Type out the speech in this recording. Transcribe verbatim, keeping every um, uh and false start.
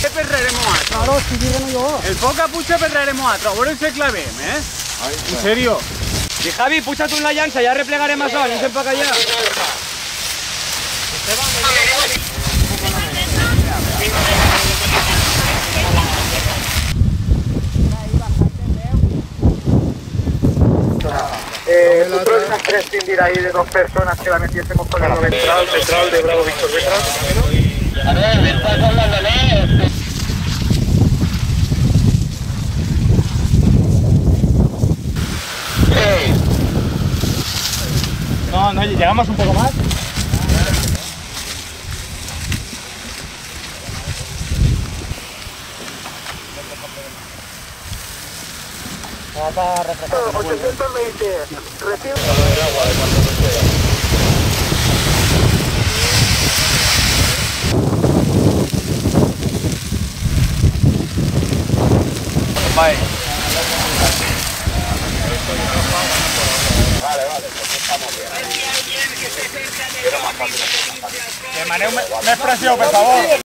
Què perdrem altre? Claro, si direm jo. El foc a puja perdrem altre, a veure si clavem, eh? En serio. Y Javi, pucha tú en la llanza, ya replegaré más ahora, no se empaca ya. Eh, ¿tú puedes prescindir ahí de dos personas que la metiésemos con el ventral, central de Bravo Víctor Ventral? A ver, me estás hablando de... No, no, llegamos un poco más. ochocientos veinte, recibe. Vale. Vale, vale, pues estamos bien. Que maneu més pressió, per favor.